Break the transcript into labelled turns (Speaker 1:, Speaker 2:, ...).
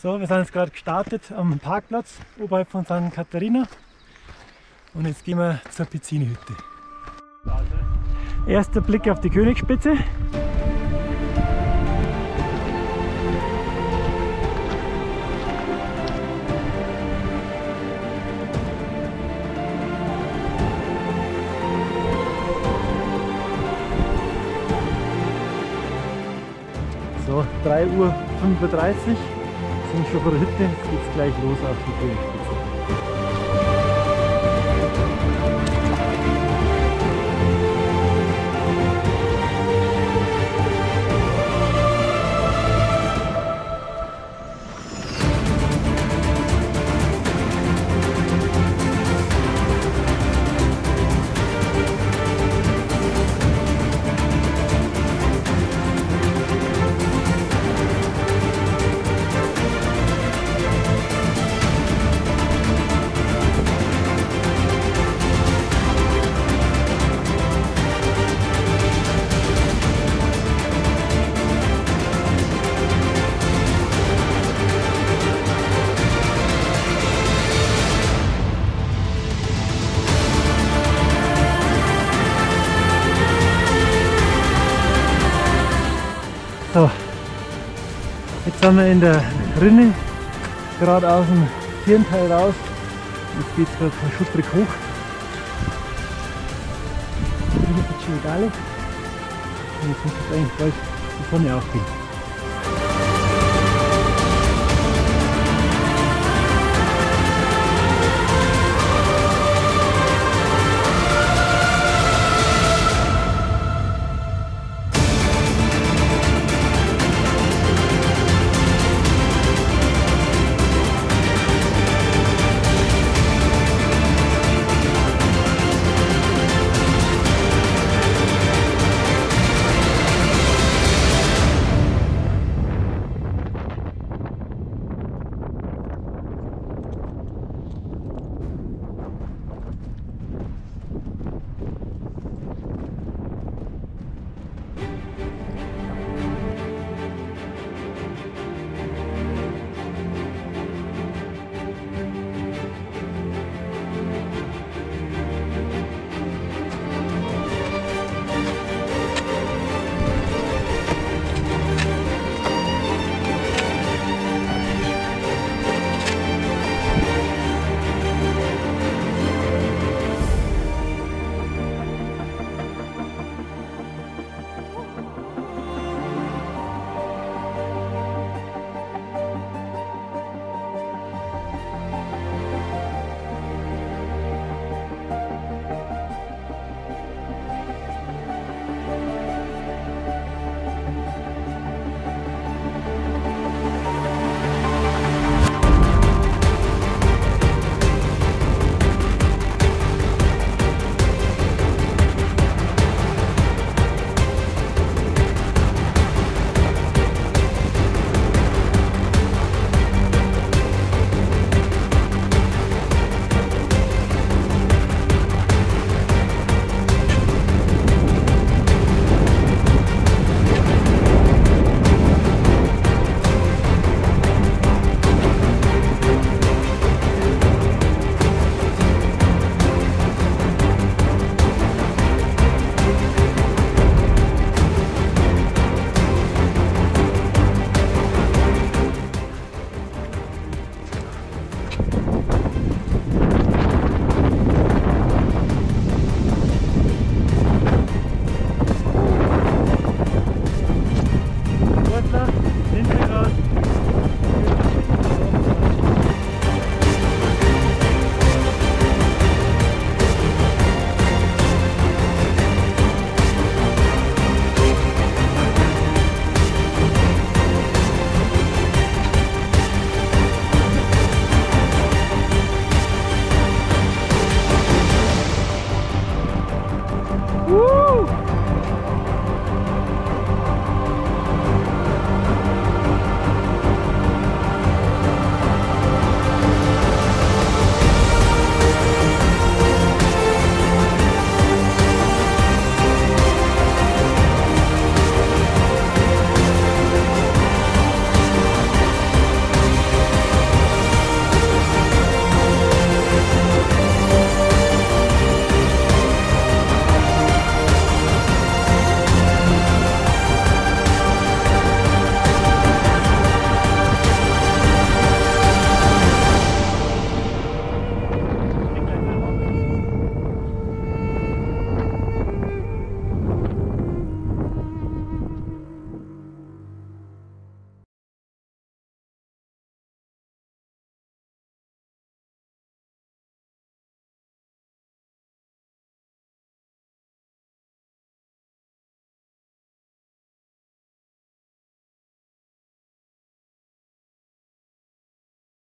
Speaker 1: So, wir sind jetzt gerade gestartet am Parkplatz oberhalb von St. Katharina und jetzt gehen wir zur Pizzini-Hütte. Erster Blick auf die Königsspitze. So, 3:35 Uhr sind schon vor der Hütte, jetzt geht es gleich los auf die Königsspitze. So, jetzt sind wir in der Rinne, gerade aus dem Firnteil raus. Jetzt geht es gerade von schupprig hoch. Hier ist die Ciudale. Und jetzt muss es eigentlich bald die Sonne aufgehen.